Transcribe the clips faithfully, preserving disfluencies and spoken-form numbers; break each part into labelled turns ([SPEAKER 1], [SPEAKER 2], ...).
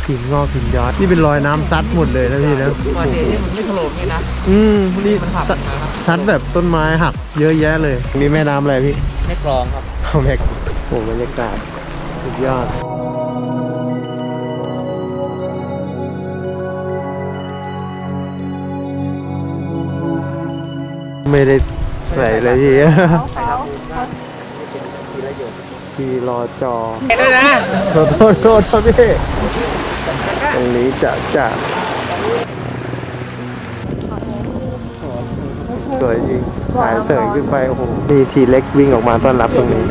[SPEAKER 1] หินงอกหินย้อยนี่เป็นรอยน้ำซัดหมดเลยนะพี่นะ
[SPEAKER 2] ก่อนเดนี่มันไม่ถล่มนี่นะ
[SPEAKER 1] อืมนี่ซัดแบบต้นไม้หักเยอะแยะเลยนี่แม่น้ำอะไรพี่
[SPEAKER 2] แม่กลองครับ
[SPEAKER 1] เอาแม่โอ้บรรยากาศสุดยอดไม่ได้ใส่เลยพี่พี่รอจอเห็นเลยนะโทษโทษโทษครับพี่ตรงนี้จะจะสวยจริงสายเสยขึ้นไปโอ้โหมีทีเล็กวิ่งออกมาต้อนรับตรงนี้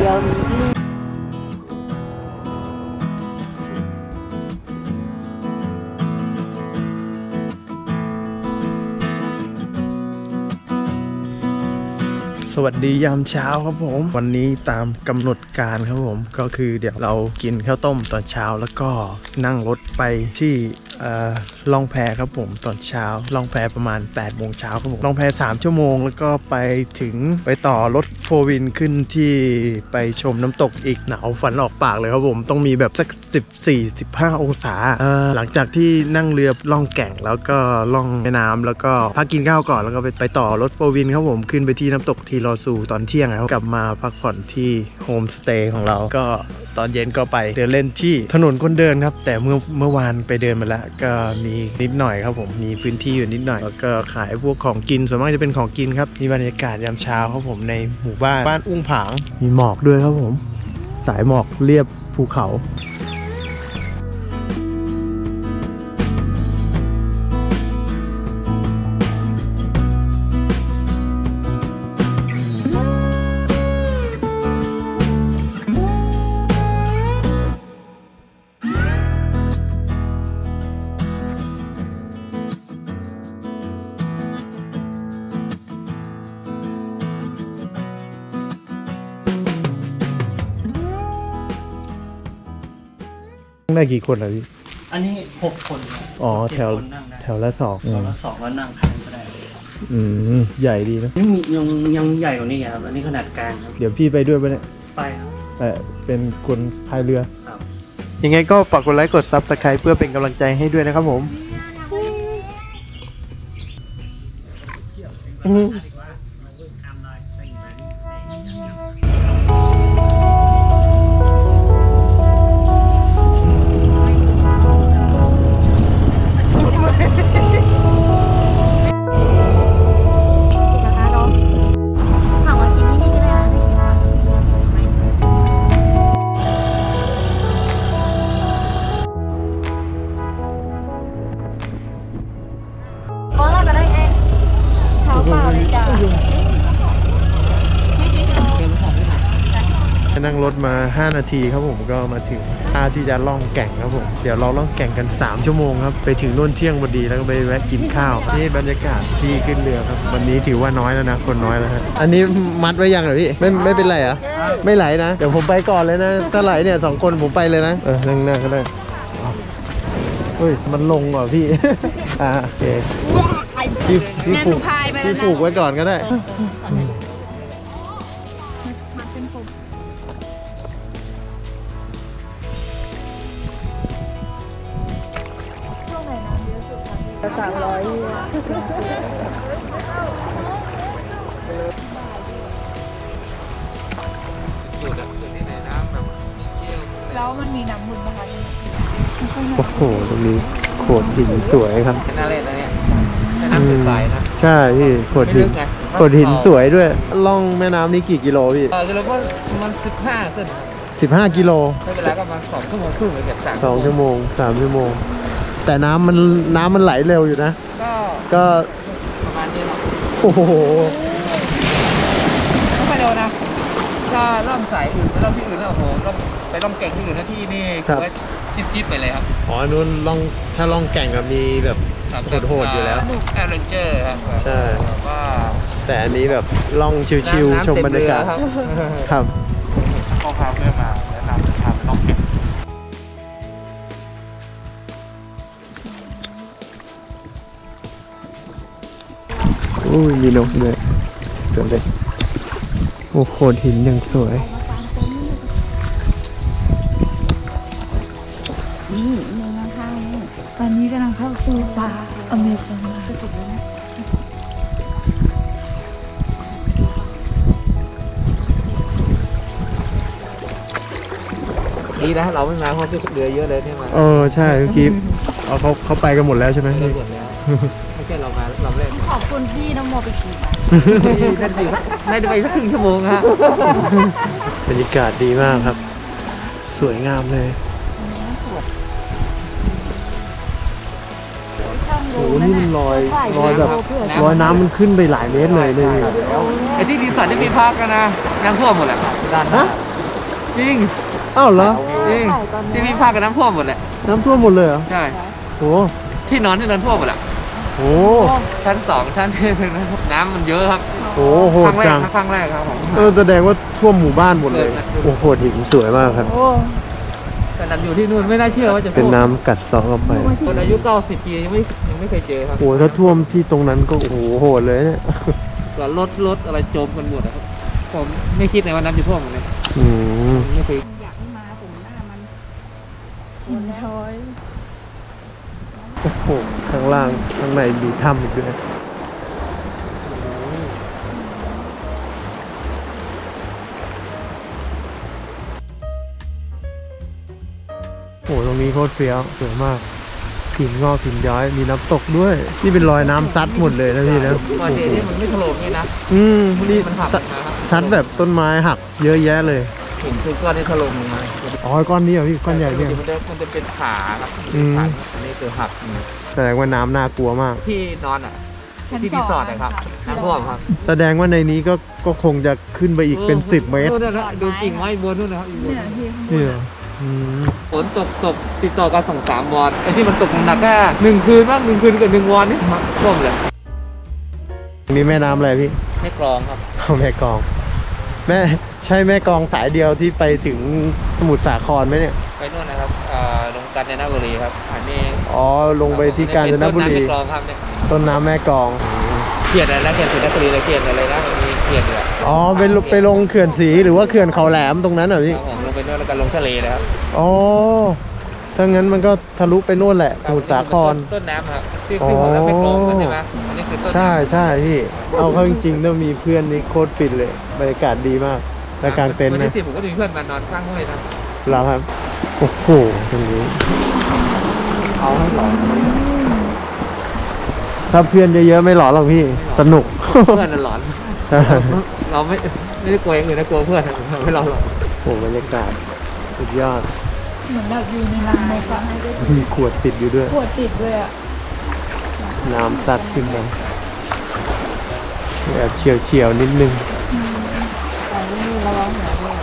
[SPEAKER 1] สวัสดียามเช้าครับผมวันนี้ตามกำหนดการครับผมก็คือเดี๋ยวเรากินข้าวต้มตอนเช้าแล้วก็นั่งรถไปที่ล่องแพครับผมตอนเช้าล่องแพประมาณแปดโมงเช้าครับผมล่องแพสามชั่วโมงแล้วก็ไปถึงไปต่อรถโฟวินขึ้นที่ไปชมน้ำตกอีกหนาวฝันออกปากเลยครับผมต้องมีแบบสักสิบสี่ สิบห้าองศาหลังจากที่นั่งเรือล่องแก่งแล้วก็ล่องแม่น้ำแล้วก็พักกินข้าวก่อนแล้วก็ไปไปต่อรถโฟวินครับผมขึ้นไปที่น้ำตกทีรอซูตอนเที่ยงครับกลับมาพักผ่อนที่โฮมสเตย์ของเราก็ตอนเย็นก็ไปเดินเล่นที่ถนนคนเดินครับแต่เมื่อเมื่อวานไปเดินมาแล้วก็มีนิดหน่อยครับผมมีพื้นที่อยู่นิดหน่อยแล้วก็ขายพวกของกินส่วนมากจะเป็นของกินครับมีบรรยากาศยามเช้าครับผมในหมู่บ้านบ้านอุ้งผางมีหมอกด้วยครับผมสายหมอกเรียบภูเขาได้กี่คนอะพี่
[SPEAKER 2] อันนี้หกคน
[SPEAKER 1] อ๋อแถวแถวละสอง
[SPEAKER 2] แถวละสองแล้วนั่งข้างก็ได้
[SPEAKER 1] อืมใหญ่ดีนะ
[SPEAKER 2] ยังมียังยังใหญ่กว่านี้ครับอันนี้ขนาดกลางครับ
[SPEAKER 1] เดี๋ยวพี่ไปด้วยปะเนี่ย
[SPEAKER 2] ไปครับ
[SPEAKER 1] เออเป็นคนพายเรือครับยังไงก็ฝากกดไลค์กดซับสไครป์เพื่อเป็นกำลังใจให้ด้วยนะครับผมนั่งรถมาห้านาทีครับผมก็มาถึงท่าที่จะล่องแก่งครับผมเดี๋ยวเราล่องแก่งกันสามชั่วโมงครับไปถึงนู่นเที่ยงพอดีแล้วก็ไปแวะกินข้าวนี่บรรยากาศที่ขึ้นเรือครับวันนี้ถือว่าน้อยแล้วนะคนน้อยแล้วฮะอันนี้มัดไว้ยังเหรอพี่ไม่ไม่เป็นไรอ่ะไม่ไหลนะเดี๋ยวผมไปก่อนเลยนะถ้าไหลเนี่ยสองคนผมไปเลยนะเออนั่งหน้าก็ได้เฮ้ยมันลงเหรอพี่อ่าโอเคพี่พี่ผูกพี่ผูกไว้ก่อนก็ได้สามร้อย
[SPEAKER 3] แล้วมันมีน้ำบุญนะคะ
[SPEAKER 1] โอ้โหตรงนี้โขดหินสวยครับ
[SPEAKER 2] น่าเล่นนะเนี่ยน้ำใสๆนะ
[SPEAKER 1] ใช่พี่โขดหินโขดหินสวยด้วยล่องแม่น้ำนี่กี่กิโลพี่
[SPEAKER 2] เออจะรู้ว่ามันสิบห้าขึ้น
[SPEAKER 1] สิบห้ากิโล
[SPEAKER 2] ไม่เป็นไรก็มาสองชั่วโมงครึ่งเลยเก็บสาม
[SPEAKER 1] สองชั่วโมงสามชั่วโมงแต่น้ำมันน้ำมันไหลเร็วอยู่นะ
[SPEAKER 2] ก็
[SPEAKER 1] ก็
[SPEAKER 2] ประมาณนี้ครับ
[SPEAKER 1] โอ้โห
[SPEAKER 2] ไม่เร็วนะถ้าเริ่มสายอื่นเริ่มที่อื่นแล้วโอ้โหต้องไปล่องแก่งที่อื่นนะที่นี่คือจิ๊บจิ๊บไปเลยครับ
[SPEAKER 1] อ๋อนู้นล่องถ้าล่องแก่งกับมีแบบโหดๆอยู่แล้ว
[SPEAKER 2] แอดเวนเจอร์ครับ
[SPEAKER 1] ใช่
[SPEAKER 2] ว่า
[SPEAKER 1] แต่อันนี้แบบล่องชิวๆชมบรรยากาศครับ
[SPEAKER 2] ก็พาเพื่อนมาแนะนำทำล่องแก่ง
[SPEAKER 1] อุ้ยมีนกด้วยตัวเล็กโอ้โหหินอย่างสวย
[SPEAKER 3] นี่ในราคาตอนนี้กำลังเข้าสู่ป่าอเมซอนสุดๆเลยนะ
[SPEAKER 2] ดีนะเราไม่มาเพราะพี่เรือเยอะเลยที่มา
[SPEAKER 1] เออใช่เมื่อกี้เอาเขาเขาไปกันหมดแล้วใช่ไหม
[SPEAKER 2] เรือหมดแล้วไม่ใช่เรามาเราแรก
[SPEAKER 3] ขอบคุณพี่น้ำโมไปขี่มา
[SPEAKER 2] นั่นสิน่าจะไปสักครึ่งชั่วโมงฮะ
[SPEAKER 1] บรรยากาศดีมากครับ สวยงามเลยโอ้โหนี่มันลอยลอยแบบลอยน้ำมันขึ้นไปหลายเมตรเลยเลย
[SPEAKER 2] ไอ้ที่รีสอร์ทที่มีพักกันนะน้ำท่วมหมดแหละด้านหน้าจริง
[SPEAKER 1] อ้าวเหรอ
[SPEAKER 2] จริงที่มีพักกันน้ำท่วมหมดแหละ
[SPEAKER 1] น้ำท่วมหมดเลยเหรอ
[SPEAKER 2] ใช่
[SPEAKER 1] โอ้
[SPEAKER 2] ที่นอนที่นอนท่วมหมดแหละ
[SPEAKER 1] โห
[SPEAKER 2] ชั้นสองชั้นที่หนึ่งนะน้ำมันเยอะครับ
[SPEAKER 1] โอ้โห
[SPEAKER 2] ครั้งแรก
[SPEAKER 1] จัง
[SPEAKER 2] ครั้งแรกครับผม
[SPEAKER 1] เออแสดงว่าท่วมหมู่บ้านหมดเลยโอ้โหหินสวยมากครับ
[SPEAKER 3] โอ้
[SPEAKER 2] แต่นันอยู่ที่นู่นไม่น่าเชื่อว่าจะท่วม
[SPEAKER 1] เป็นน้ำกัดเซาะเข้าไป
[SPEAKER 2] คนอายุเก้าสิบปียังไม่ยังไม่เคยเจอครับ
[SPEAKER 1] โอ้โหถ้าท่วมที่ตรงนั้นก็โอ้โหโหดเลยเนี่ย
[SPEAKER 2] ก็รถรถอะไรจมกันหมดนะครับผมไม่คิดในวันนั้นจะท่วมเลย
[SPEAKER 1] อืม
[SPEAKER 2] ไม่เคย
[SPEAKER 3] อยากให้มาผมหน้ามันหินย้อย
[SPEAKER 1] โอ้โหข้างล่างข้างในมีถ้ำอีกด้วยโอ้โหตรงนี้โคตรเฟี้ยวสวยมากหินงอกหินย้อยมีน้ำตกด้วยนี่เป็นรอยน้ำซัดหมดเลยนะพี่นะ
[SPEAKER 2] ตอนเดนี่มันไม่ถล่มนี่นะ
[SPEAKER 1] อืมนี่
[SPEAKER 2] มันหักนะครับ
[SPEAKER 1] ซัดแบบต้นไม้หักเยอะแยะเลย
[SPEAKER 2] หินคือก้อนที่ถล่มลงมา
[SPEAKER 1] อ๋อก้อนนี้เหรอพี่ก้อนใหญ่เนี่ย
[SPEAKER 2] มันจะมันจะเป็นขาครับ
[SPEAKER 1] อืม
[SPEAKER 2] ขาอันนี้คือหักมา
[SPEAKER 1] แสดงว่าน้ำน่ากลัวมาก
[SPEAKER 2] ที่นอนอ่ะที่รีสอร์ทนะครับน้ำท่วมครับ
[SPEAKER 1] แสดงว่าในนี้ก็ก็คงจะขึ้นไปอีกเป็นสิบเมตร
[SPEAKER 2] นู่นนะดูกิ่งไม้บนนู่นนะครับอยู่บน
[SPEAKER 3] เนี่ยพี่ข้างบ
[SPEAKER 1] นี่
[SPEAKER 3] น
[SPEAKER 1] เหรออืม
[SPEAKER 2] ฝนตกตกติดต่อกันสองสามวันไอ้ที่มันตกหนักแค่หนึ่งคืนบ้างหนึ่งคืนกับหนึ่งวันนี่ท่วมเลย
[SPEAKER 1] นี่แม่น้ำอะไรพี่
[SPEAKER 2] ไม่กรองครับ
[SPEAKER 1] เอาแม่กลอง แม่ใช่แม่กลองสายเดียวที่ไปถึงสมุทรสาครไหมเนี่ย
[SPEAKER 2] ไปนู่นนะครับอ่าลงกาญจนบุรีครับอันนี้
[SPEAKER 1] อ๋อลงไปที่กาญจนบุรี
[SPEAKER 2] เป็นต้นน้ำไม่กรองครับเนี่ย
[SPEAKER 1] ต้นน้ำแม่กลอง
[SPEAKER 2] เขียนอะไรนะเขียนศรีนครินทร์เลยเขียนอะไรนะมันมีเขียนอยู่อะ
[SPEAKER 1] อ๋อไปลงไปลงเขื่อนศรีหรือว่าเขื่อนเขาแหลมตรงนั้นเหรอพี่
[SPEAKER 2] ครับผมลงไปนู่นแล้วก็ลงทะเลเลยครับ
[SPEAKER 1] อ๋อถ้างั้นมันก็ทะลุไปนู่นแหละสมุทรสาคร
[SPEAKER 2] ต้นน้ำครับที่ที่ผมรับไปกรองกันใช่ไหมอันนี้คือต้นน้ำ
[SPEAKER 1] ใช่ใช่พี่ เอาเข้าจริงๆต้องมีเพื่อนนี่โคตรฟินเลยบรรยากาศดีมากและกลางเต็นท์
[SPEAKER 2] วัน
[SPEAKER 1] นะ
[SPEAKER 2] ที่สิบผมก็มีเพื่อนมานอนข้างห้วยนะ
[SPEAKER 1] เราครับโอ้โหตรงนี้
[SPEAKER 2] เอาให้หลอน
[SPEAKER 1] ถ้าเพื่อนเยอะๆไม่หลอนหรอกพี่สนุก
[SPEAKER 2] เพื่อนน่ะหลอน เราไม่ไม่ได้กลัวอย่างอื่นนะกลัวเพื่อนเราไม่เราหรอก
[SPEAKER 1] โอ้โหบรรยากาศสุดยอด
[SPEAKER 3] เหมือนแบบอยู่ในรังนกอะ
[SPEAKER 1] มีขวดติดอยู่ด้วย
[SPEAKER 3] ขวดติดเลยอะ
[SPEAKER 1] น้ำซัดขึ้นมาแอบเฉียวเฉียวๆนิดนึง
[SPEAKER 3] แต่ไม่มีระวังหัวด้วย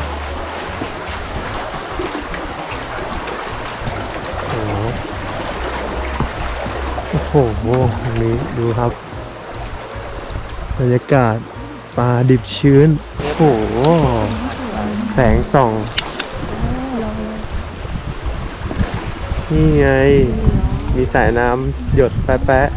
[SPEAKER 1] โอ้โหโอ้โหตรงนี้ดูครับ บรรยากาศปลาดิบชื้น โอ้โห แสงส่อง นี่ไง มีสายน้ำหยดแป๊ะ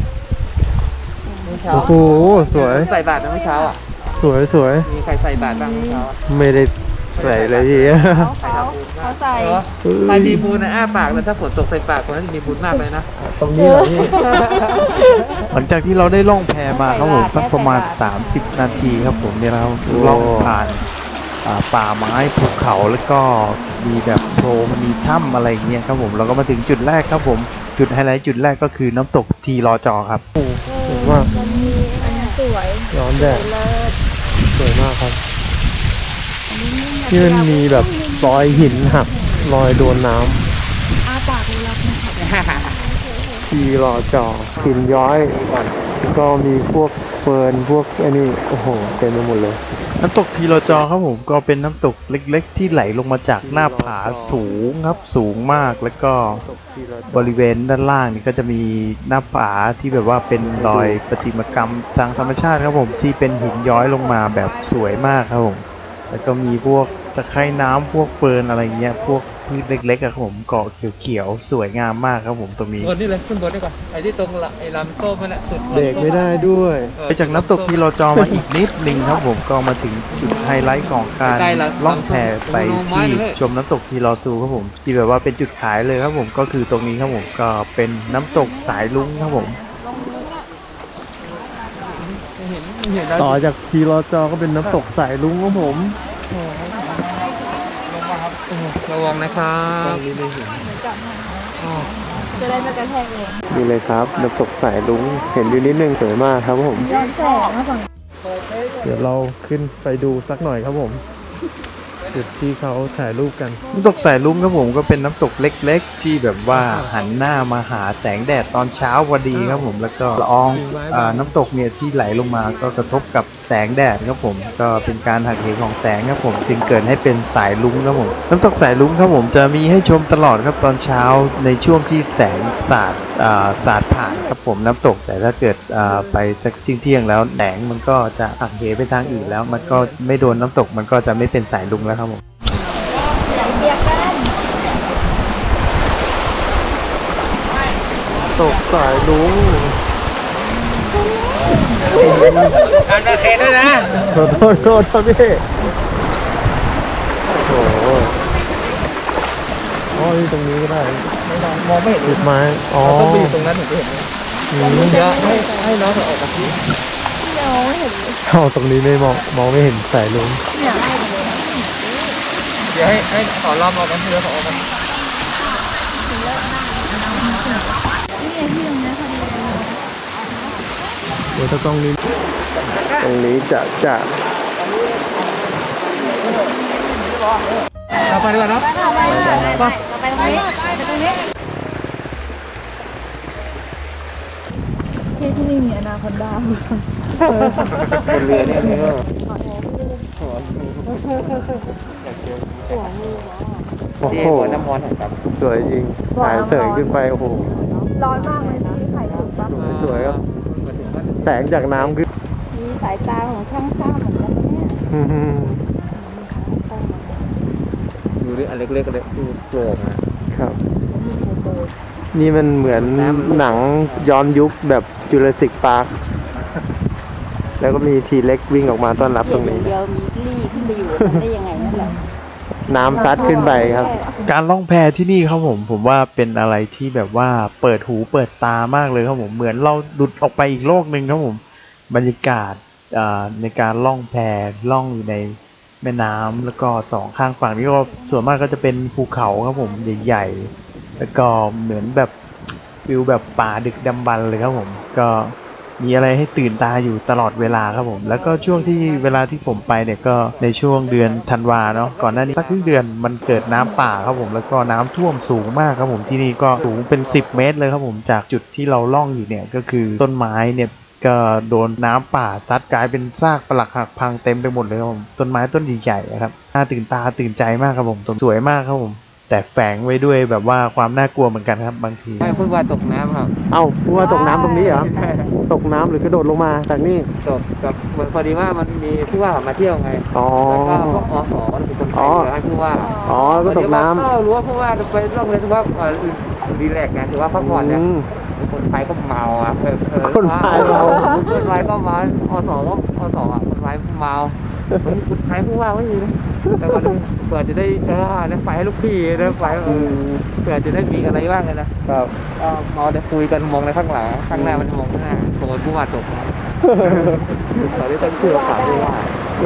[SPEAKER 1] ๆโอ้โห สวย
[SPEAKER 2] ใส่บาตรนะเมื่อเช้าอ่ะ
[SPEAKER 1] สวยสวย
[SPEAKER 2] มีใครใส่บาตรบ้างเมื่อเช้าอ่ะ
[SPEAKER 1] ไม่ได้ใส่เลยที
[SPEAKER 3] เขาเขาเขาใส่
[SPEAKER 2] เออใครมีบุญนะอ้าปากแต่ถ้าฝนตกใส่ปากคนนั้นจะมีบุญมากเลยนะ
[SPEAKER 1] ตรงนี้เหรอพี่
[SPEAKER 4] หลังจากที่เราได้ล่องแพมาครับผมสักประมาณ สามสิบ นาทีครับผมเนี่ยนะครับล่องผ่านอ่าป่าไม้ภูเขาแล้วก็มีแบบโพรงมีถ้ำอะไรอย่างเงี้ยครับผมเราก็มาถึงจุดแรกครับผมจุดไฮไลท์จุดแรกก็คือน้ำตกทีรอจอครับ
[SPEAKER 1] สวยมาก
[SPEAKER 3] มันมีอันนี้สวย
[SPEAKER 1] ย้อนแดด
[SPEAKER 3] เลิศ
[SPEAKER 1] สวยมากครับที่มันมีแบบรอยหินหักรอยโดนน้
[SPEAKER 3] อาปากเลยรับนะครับ
[SPEAKER 1] ำทีรอจอหินย้อยแล้วก็มีพวกเฟิร์นพวกไอ้นี่โอ้โหเต็มไปหมดเลย
[SPEAKER 4] น้ำตกทีรอจอครับผมก็เป็นน้ำตกเล็กๆ ที่ไหลลงมาจากหน้าผาสูงครับสูงมากแล้วก็บริเวณด้านล่างนี่ก็จะมีหน้าผาที่แบบว่าเป็นรอยประติมากรรมทางธรรมชาติครับผมที่เป็นหินย้อยลงมาแบบสวยมากครับผมแล้วก็มีพวกตะไคร่น้ำพวกเฟิร์นอะไรเงี้ยพวกพืชเล็กๆครับผมเกาะเขียวๆสวยงามมากครับผมตรงนี้
[SPEAKER 2] บนนี่เลยขึ้นบนดีกว่าไอ้ที่ตรงละไอ้ลำส้มนั่นแหละสุด
[SPEAKER 1] เบรกไม่ได้ด้วย
[SPEAKER 4] ไปจากน้ำตกที่เราจอมาอีกนิดนึงครับผมก็มาถึงจุดไฮไลท์ของการล่องแพไปที่ชมน้ำตกทีรอซูครับผมที่แบบว่าเป็นจุดขายเลยครับผมก็คือตรงนี้ครับผมก็เป็นน้ำตกสายลุ้งครับผม
[SPEAKER 2] เห็นเห็นแล้ว
[SPEAKER 1] ต่อจากทีรอจอก็เป็นน้ำตกสายลุงครับผม
[SPEAKER 2] ลงมาครับระวังนะครับ
[SPEAKER 3] จะได้ไม่กระแทกเลย
[SPEAKER 1] นี่เลยครับน้ำตกสายลุงเห็นอยู่นิดนึงสวยมากครับผม
[SPEAKER 3] ย้อนแสงนะฝั่ง
[SPEAKER 1] เดี๋ยวเราขึ้นไปดูสักหน่อยครับผมจุดที่เขาถ่ายรูปกัน
[SPEAKER 4] น้ำตกสายลุ้งครับผมก็เป็นน้ำตกเล็กๆ ที่แบบว่าหันหน้ามาหาแสงแดดตอนเช้าพอดีครับผมแล้วก็ละอองอ่าน้ำตกเนี่ยที่ไหลลงมาก็กระทบกับแสงแดดครับผมก็เป็นการหักเหของแสงครับผมจึงเกิดให้เป็นสายลุ้งครับผมน้ำตกสายลุ้งครับผมจะมีให้ชมตลอดครับตอนเช้าในช่วงที่แสงสาดอ่าสาดผ่านครับผมน้ำตกแต่ถ้าเกิดอ่าไปสักเที่ยงๆแล้วแสงมันก็จะหักเหไปทางอื่นแล้วมันก็ไม่โดนน้ำตกมันก็จะไม่เป็นสายลุ้งแล้วครับผม
[SPEAKER 3] เดียวกัน
[SPEAKER 1] ตกสายลุง
[SPEAKER 2] การตะเคนด้วยนะ
[SPEAKER 1] ขอโทษโทษครับพี่โอ้โหอ๋อนี่ตรงนี้ก็ได้
[SPEAKER 2] ไม่ได้มองไม่เห็น
[SPEAKER 1] ติดไม้อ๋อ
[SPEAKER 2] เราต้องไปอยู่ตรงนั้นถึงจะเห็นเดี๋ยวให้ให้น้องเขาออกมาที่
[SPEAKER 3] เดี๋ยวไม่เห็นเลย
[SPEAKER 1] เข้าตรงนี้ไม่มองมองไม่เห็นสายลุง
[SPEAKER 3] เนี่ยไล่ไปเลย
[SPEAKER 2] เดี๋ยวให้ให้ขอรอบออกมาเดี๋ยวเขาออกมา
[SPEAKER 3] นี่ไงที่ตรงนี้พอดีเลย
[SPEAKER 1] เดี๋ยวถ้าตรงนี้ตรงนี้จะจะ
[SPEAKER 2] เราไปดีกว่าเนาะ
[SPEAKER 3] ไปไปไปไปไปตรงนี้ที่ที่นี่มีอนาคอนดา
[SPEAKER 2] เป็นเรือเนี่ยเรือ
[SPEAKER 1] โอ้
[SPEAKER 2] ที่
[SPEAKER 1] โห
[SPEAKER 2] หัวน้ำมอนของครับ
[SPEAKER 1] สวยจริงสายเสยขึ้นไปโอ้โห
[SPEAKER 3] ร้อนมากเลยที่ไข่ถูกปะ
[SPEAKER 1] สวยครับแสงจากน้ำขึ้น
[SPEAKER 3] มีสายตาของช่างภาพเหมือนกันเนี่ย
[SPEAKER 1] อื้อหือ
[SPEAKER 2] ดูดิอันเล็กๆเลยดูโปร่งนะครับ
[SPEAKER 1] นี่มันเหมือนหนังย้อนยุคแบบจูราสสิกพาร์คแล้วก็มีทีเล็กวิ่งออกมาต้อนรับตรงนี้
[SPEAKER 3] เดียวมีลี่ขึ้นไปอยู่ได้ยังไงนั่นแหละ
[SPEAKER 1] น้ำซัดขึ้นไปครับ
[SPEAKER 4] การล่องแพที่นี่ครับผมผมว่าเป็นอะไรที่แบบว่าเปิดหูเปิดตามากเลยครับผมเหมือนเราดุดออกไปอีกโลกหนึ่งครับผมบรรยากาศอ่าในการล่องแพล่องอยู่ในแม่น้ำแล้วก็สองข้างฝั่งนี้ก็ส่วนมากก็จะเป็นภูเขาครับผมใหญ่ๆแล้วก็เหมือนแบบฟิลแบบป่าดึกดำบรรพ์เลยครับผมก็มีอะไรให้ตื่นตาอยู่ตลอดเวลาครับผมแล้วก็ช่วงที่เวลาที่ผมไปเนี่ยก็ในช่วงเดือนธันวาเนาะก่อนหน้านี้สักครึ่งเดือนมันเกิดน้ำป่าครับผมแล้วก็น้ำท่วมสูงมากครับผมที่นี่ก็สูงเป็นสิบเมตรเลยครับผมจากจุดที่เราล่องอยู่เนี่ยก็คือต้นไม้เนี่ยก็โดนน้ำป่าซัดกลายเป็นซากปรักหักพังเต็มไปหมดเลยครับผมต้นไม้ต้นใหญ่ๆครับน่าตื่นตาตื่นใจมากครับผมสวยมากครับผมแต่แฝงไว้ด้วยแบบว่าความน่ากลัวเหมือนกันครับบางที
[SPEAKER 2] ให้พูดว่าตกน้ำครับ
[SPEAKER 1] เอ้าพูดว่าตกน้ำตรงนี้เหรอ ตกน้ำหรือกระโดดลงมาจากนี่
[SPEAKER 2] ตกกับเหมือนพอดีว่ามันมีผู้ว่ามาเที่ยวไง
[SPEAKER 1] อ๋อ
[SPEAKER 2] แล้วก็พวกอสมันเป็นคนไท
[SPEAKER 1] อ๋
[SPEAKER 2] ย
[SPEAKER 1] อ
[SPEAKER 2] เดี๋ยวให้ผู้ว่า
[SPEAKER 1] อ๋อแล้วก็ตกน้ำ
[SPEAKER 2] ก็รู้ว่าผู้ว่าไปร่องเรือถือว่าเอ่อรีแลกซ์ไงถือว่าพักผ่อนเนี่ย
[SPEAKER 1] อืม
[SPEAKER 2] คนไทยก็เมาอ่ะเออเออ
[SPEAKER 1] คนไทยเมา
[SPEAKER 2] คนไทยก็เมาอสก็อสอ่ะคนไทยเมาคนไทยผู้ว่าไม่มีนะแต่ว่าเผื่อจะได้เออนะไปให้ลูกพี่นะไปเออเผื่อจะได้มีอะไรบ้างกันนะครับ ก็เมาแต่คุยกันมองในข้างหลังข้างหน้ามันมองข้างหน้าโดนผู้ว่าตกนะตอนนี้ต้องเชื่อฝากผู้ว่า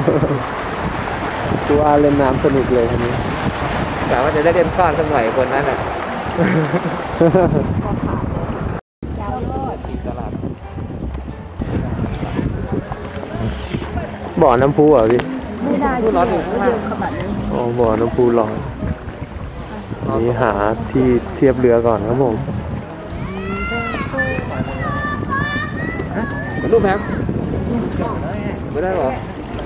[SPEAKER 1] ตัวอาเล่นน้ำสนุกเลยทีนี้
[SPEAKER 2] แต่ว่าจะได้เล่นก้อนสักหน่อยคนนั้นอ่ะ
[SPEAKER 3] ยาวโลด
[SPEAKER 2] ตลาด
[SPEAKER 1] บ่อน้ำพุเหรอพี่
[SPEAKER 3] ไม่ได้
[SPEAKER 2] ผู้ร้อนอยู่ข้างล่าง
[SPEAKER 3] ขนาดนี้
[SPEAKER 1] อ๋อบ่อน้ำพุลอยนี่หาที่เทียบเรือก่อนครับผม
[SPEAKER 2] เป็นรูปแพ็คไม่ได้หรอ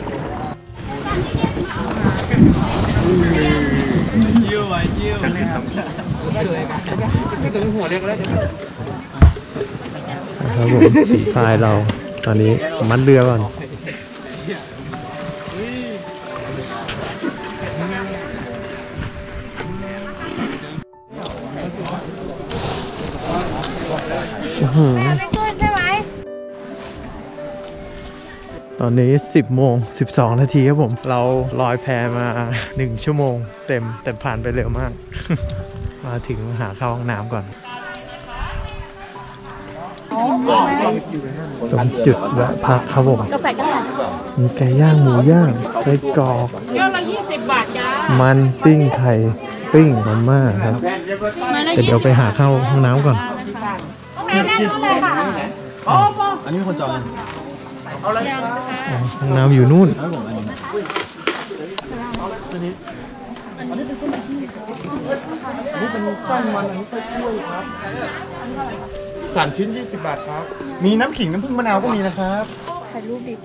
[SPEAKER 2] ยิ้วไว้ยิ้วไม่ถึงหัวเล็กแล้วจะ
[SPEAKER 1] ครับผมสีพายเราตอนนี้มัดเรือก่อนอื้อหือ
[SPEAKER 3] ไม่ขึ้นใช่ไหม
[SPEAKER 1] ตอนนี้ สิบโมงสิบสอง นาทีครับผม เราลอยแพมา หนึ่ง ชั่วโมงเต็มแต่ผ่านไปเร็วมาก มาถึงหาเข้าห้องน้ำก่อนตรงจุดแวะพักครับผม
[SPEAKER 3] กาแฟกัน
[SPEAKER 1] มีไก่ย่างหมูย่างไส้กรอก
[SPEAKER 3] เที่ยวละยี่สิบบาทจ้า
[SPEAKER 1] มันปิ้งไข่ปิ้งมาม่าครับแต่เดี๋ยวไปหาเข้าห้องน้ำก่อน
[SPEAKER 3] แม่แน่นอนเลยค่ะ
[SPEAKER 5] อันนี้มีคนจองยัง
[SPEAKER 1] อ๋อห้องน้ำอยู่นู่น
[SPEAKER 5] แล้วผมอันนี้อันนี้เป็นไส้มันอันนี้ไส้กล้วยครับสามชิ้นยี่สิบบาทครับ มีน้ำขิงน้ำผึ้งมะนาวก็มีนะครับ
[SPEAKER 3] ถ่ายรูปดิ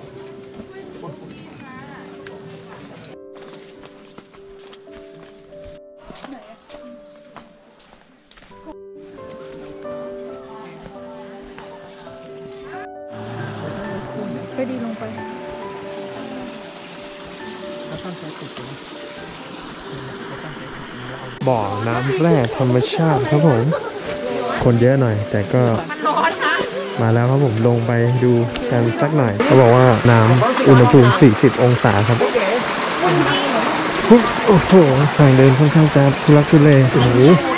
[SPEAKER 3] ไปดีลงไป
[SPEAKER 1] บ่อน้ำแร่ธรรมชาติครับผม คนเยอะหน่อย แต่ก็มาแล้วครับผมลงไปดูกันสักหน่อยเขาบอกว่าน้ำอุณหภูมิ สี่สิบ องศาครับโอ้โหทางเดินค่อนข้างจะทุลักทุเลโอ้โห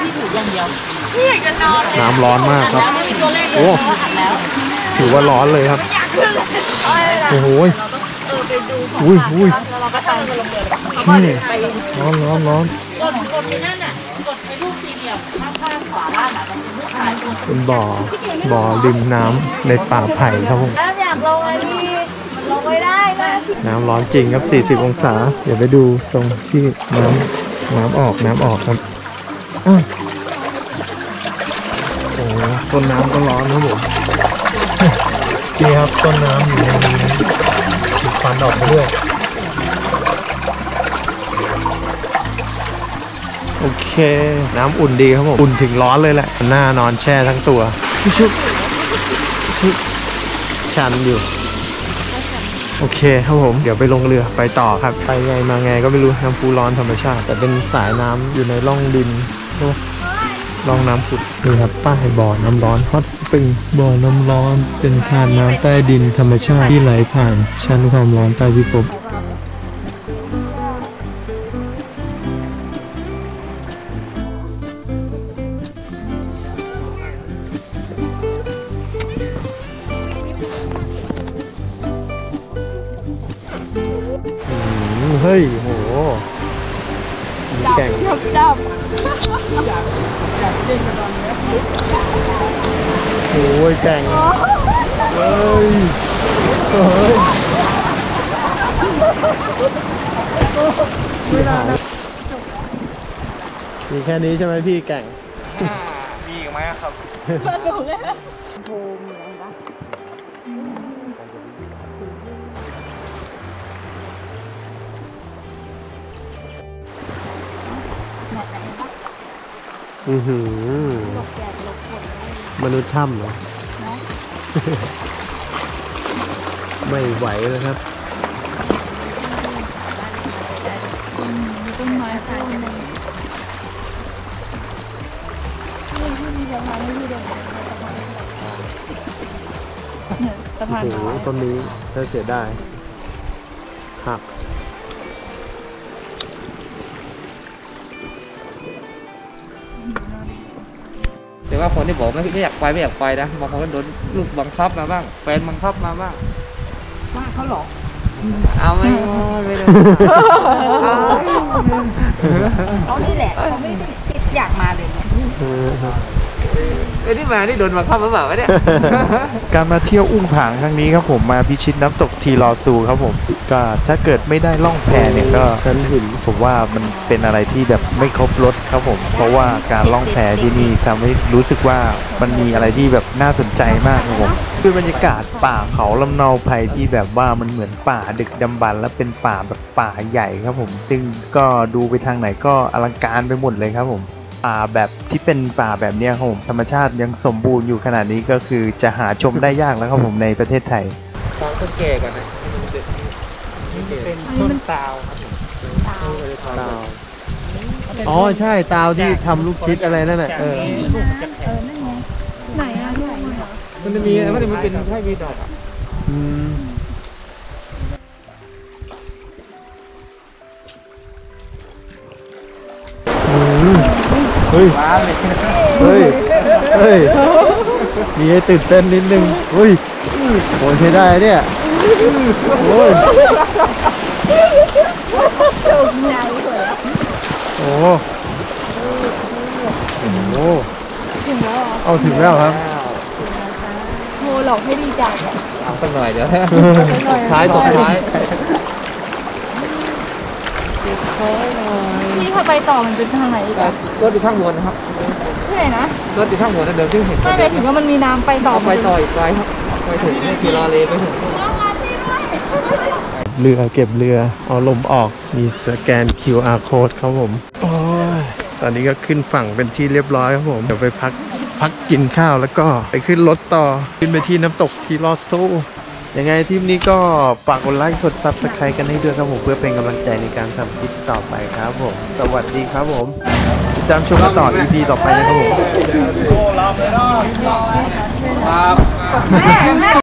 [SPEAKER 1] น้ำร้อนมากครับโอ้ถือว่าร้อนเลยครับโอ้โหอุ้ยอุ้ยนี่ร้อนร้อนร้อนเป็นบ่อบ่อริมน้ำในป่าไผ่ครับผม
[SPEAKER 3] น้ำอยากลงเลยพี่ลงไม่ได้นะ
[SPEAKER 1] น้ำร้อนจริงครับ สี่สิบ องศา เดี๋ยวไปดูตรงที่น้ำน้ำออกน้ำออกครับอ้าวโอ้โหต้นน้ำก็ร้อนครับผมนี่ครับต้นน้ำอยู่ในนี้มีควันออกมาด้วยโอเคน้ำอุ่นดีครับผมอุ่นถึงร้อนเลยแหละหน้านอนแช่ทั้งตัวชุบชุบชันอยู่โอเคครับผมเดี๋ยวไปลงเรือไปต่อครับไปไงมาไงก็ไม่รู้น้ำพุร้อนธรรมชาติแต่เป็นสายน้ำอยู่ในร่องดินร่องน้ำผุดนี่ครับป้ายบ่อน้ำร้อนฮอตสปริงบ่อน้ำร้อนเป็นธาตุน้ำใต้ดินธรรมชาติที่ไหลผ่านชั้นความร้อนใต้พิภพเฮ้ยโหแก่ง
[SPEAKER 3] จับจับ
[SPEAKER 1] โอ้ยแก่งเฮ้ยเฮ้ยมีแค่นี้ใช่ไหมพี่แก่ง
[SPEAKER 2] มีอีกไหมครับ
[SPEAKER 3] สนุกเลยโฮมเหมือนกันปะ
[SPEAKER 1] อือหือ
[SPEAKER 3] หลบแดดหลบฝน
[SPEAKER 1] มนุษย์ถ้ำเหรอ
[SPEAKER 3] เนาะ
[SPEAKER 1] ไม่ไหวเลยครับ
[SPEAKER 3] มีต้นไม้ต้นนึงนี่ที่มีสะพานให้พี่เดินสะพาน
[SPEAKER 1] โอ้โหต้นนี้ถ้าเสียได้หัก
[SPEAKER 2] แต่ว่าคนที่บอกไม่ไม่อยากไปไม่อยากไปนะบางคนก็โดนลูกบังคับมาบ้างแฟนบังคับมาบ้าง
[SPEAKER 3] ว่าเขาหรอ
[SPEAKER 2] เอาไม่ไม่ได้
[SPEAKER 3] เขานี่แหละเขาไม่ได้คิดอยากมาเลยเนี่ย
[SPEAKER 2] ไอ้นี่มานี่โดนบังคับหรือเปล่าวะเนี่ย
[SPEAKER 4] การมาเที่ยวอุ้งผางครั้งนี้ครับผมมาพิชิตน้ำตกทีลอซูครับผมก็ถ้าเกิดไม่ได้ล่องแพเนี่ยก็
[SPEAKER 1] ชั้นหิน
[SPEAKER 4] ผมว่ามันเป็นอะไรที่แบบไม่ครบรถครับผม เพราะว่าการล่องแพที่นี่ทำให้รู้สึกว่ามันมีอะไรที่แบบน่าสนใจมากครับผมคือบรรยากาศป่าเขาลำเนาไพรที่แบบว่ามันเหมือนป่าดึกดำบรรพ์และเป็นป่าแบบป่าใหญ่ครับผมซึ่งก็ดูไปทางไหนก็อลังการไปหมดเลยครับผมป่าแบบที่เป็นป่าแบบเนี้ยครับผมธรรมชาติยังสมบูรณ์อยู่ขนาดนี้ก็คือจะหาชมได้ยากแล้วครับผมในประเทศไทย
[SPEAKER 2] ตอนต้นแก่ก่อนนะนี่เป็นต้นตาวครับตาวตาว
[SPEAKER 1] อ๋อใช่ตาวที่ทำลูกชิดอะไรนั่นแหละเออ
[SPEAKER 3] เออนั่นไงไหนอ่ะไหนอ่ะ
[SPEAKER 2] มันจะมีมันจะมันเป็นแค่วีดอกอ่ะ
[SPEAKER 1] อืมอืมเฮ้ย
[SPEAKER 2] ว้าเลย
[SPEAKER 1] เฮ้ย เฮ้ย มีให้ตื่นเต้นนิดนึงเฮ้ยโอ้ยใช้ได้เนี่ย โอ้ย โอ้โหโอ้โห
[SPEAKER 3] ถึงแล้วเหรอ
[SPEAKER 1] เอาถึงแล้วครับ
[SPEAKER 3] โทรหลอกให้ดีใจอ่ะ
[SPEAKER 2] เอาสักหน่อยเดี๋ยวท้ายตกท้าย
[SPEAKER 3] พี่ถ้าไปต่อมันเป็นทางไหนอีกอะ
[SPEAKER 2] รถอยู่ข้างบนนะครับ
[SPEAKER 3] ที่ไหนนะ
[SPEAKER 2] รถอยู่ข้างบนนะเดี๋ยวที่เห็น
[SPEAKER 3] ไม่เลยถึงว่ามันมีน้ำไปต่อ
[SPEAKER 2] ไปต่ออีกไกลครับไปถึงนี่กีฬาเลไปถึง
[SPEAKER 1] เรือเก็บเรือเอาลมออกมีสแกน คิว อาร์ code ครับผมโอ้ยตอนนี้ก็ขึ้นฝั่งเป็นที่เรียบร้อยครับผมเดี๋ยวไปพักพักกินข้าวแล้วก็ไปขึ้นรถต่อขึ้นไปที่น้ำตกทีลอสโซยังไงทริปนี้ก็ฝากกดไลค์กดซับสไครต์กันให้ด้วยครับผมเพื่อเป็นกำลังใจในการทำคลิปต่อไปครับผม สวัสดีครับผมติดตามชมกันต่อ อี พี ต่อไปนะครับผม
[SPEAKER 2] ครับ
[SPEAKER 3] แม่แม่